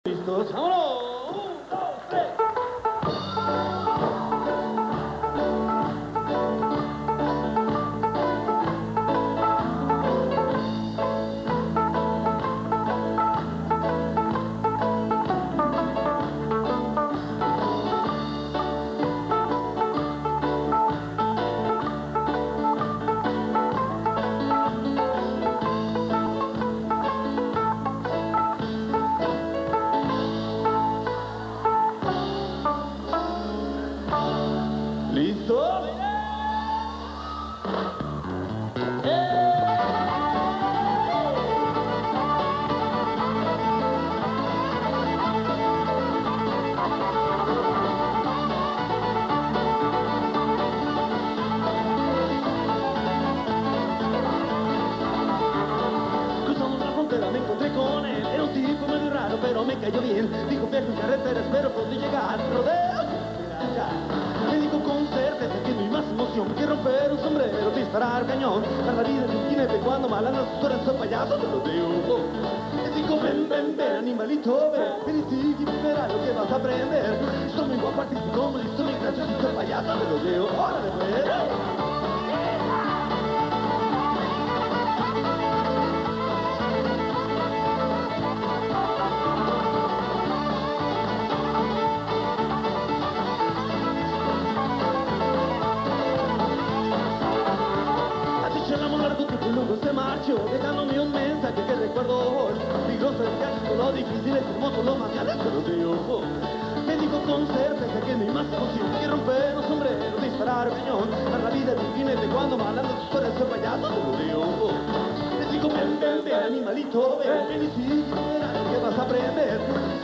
¿Listos? ¡Vámonos! ¡Un, dos, tres! ¿Listo? Cruzamos la frontera, me encontré con él. Era un tipo medio raro, pero me cayó bien. Dijo viaje en carretera, espero pronto llegar. Rodeo, me dijo con certeza que no hay más emoción que romper un sombrero, disparar cañón. Dar la vida es un jinete cuando malandras sus horas son payasos de rodeo. Me dijo ven, ven, ven, animalito, ven. Ven y sigue y verás lo que vas a aprender. Soy muy guapo, artístico, como listo, mi graciosito payaso de rodeo. ¡Órale, pues! Luego se marchó, dejándome un mensaje que recuerdo hoy. Peligroso el viaje, lo difícil es hermoso, lo mañana es rodeo. Me dijo con certeza que no hay más emoción que romper un sombrero, disparar cañón. Dar la vida de un jinete cuando malando sus horas de payaso de rodeo. Me dijo ven, ven, ven, animalito, ven, ven y sigue, verás lo que vas a aprender.